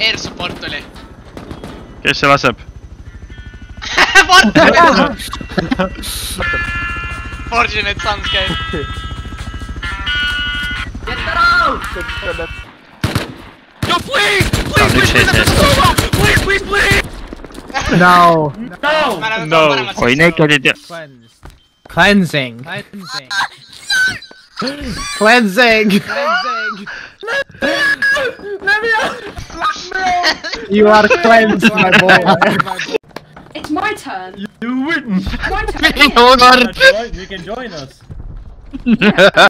Ersu Portoli. kes see laseb? Portoli! Fortunate Sons käib. Get out! Yo, please! No, üks sees sees. Please! No! No! Oi, naked'id ja... Cleansing! Cleansing! You are cleansed, my boy! It's my turn! You win! My turn! Oh god! You can join us.